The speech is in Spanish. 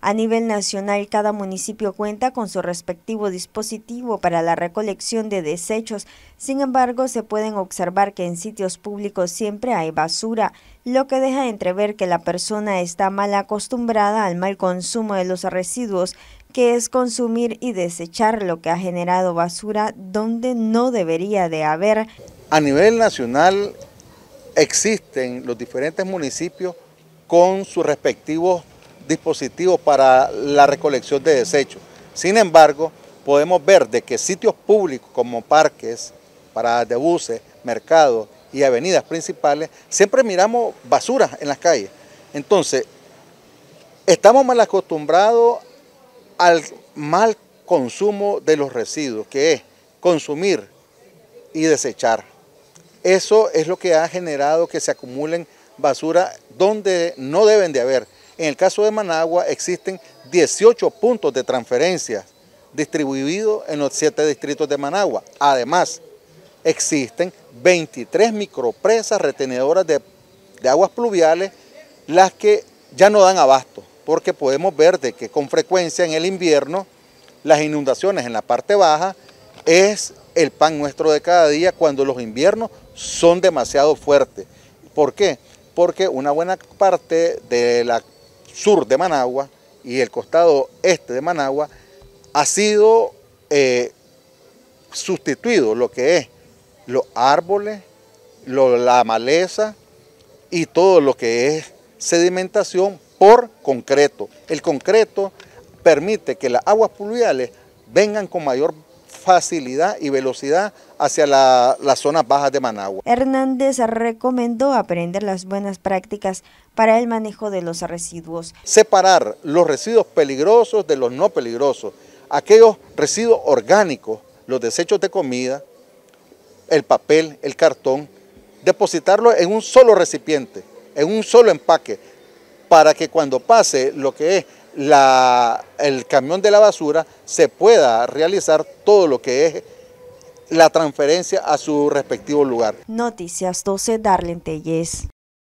A nivel nacional, cada municipio cuenta con su respectivo dispositivo para la recolección de desechos. Sin embargo, se pueden observar que en sitios públicos siempre hay basura, lo que deja entrever que la persona está mal acostumbrada al mal consumo de los residuos, que es consumir y desechar lo que ha generado basura donde no debería de haber. A nivel nacional existen los diferentes municipios con sus respectivos dispositivos para la recolección de desechos. Sin embargo, podemos ver de que sitios públicos como parques, paradas de buses, mercados y avenidas principales, siempre miramos basura en las calles. Entonces, estamos mal acostumbrados al mal consumo de los residuos, que es consumir y desechar. Eso es lo que ha generado que se acumulen basura donde no deben de haber. En el caso de Managua existen 18 puntos de transferencia distribuidos en los 7 distritos de Managua. Además, existen 23 micropresas retenedoras de aguas pluviales, las que ya no dan abasto, porque podemos ver de que con frecuencia en el invierno las inundaciones en la parte baja es el pan nuestro de cada día cuando los inviernos son demasiado fuertes. ¿Por qué? Porque una buena parte de la sur de Managua y el costado este de Managua ha sido sustituido lo que es los árboles, la maleza y todo lo que es sedimentación por concreto. El concreto permite que las aguas pluviales vengan con mayor facilidad y velocidad hacia las zonas bajas de Managua. Hernández recomendó aprender las buenas prácticas para el manejo de los residuos. Separar los residuos peligrosos de los no peligrosos, aquellos residuos orgánicos, los desechos de comida, el papel, el cartón, depositarlos en un solo recipiente, en un solo empaque, para que cuando pase lo que es el camión de la basura se pueda realizar todo lo que es la transferencia a su respectivo lugar. Noticias 12, Darlene Telles.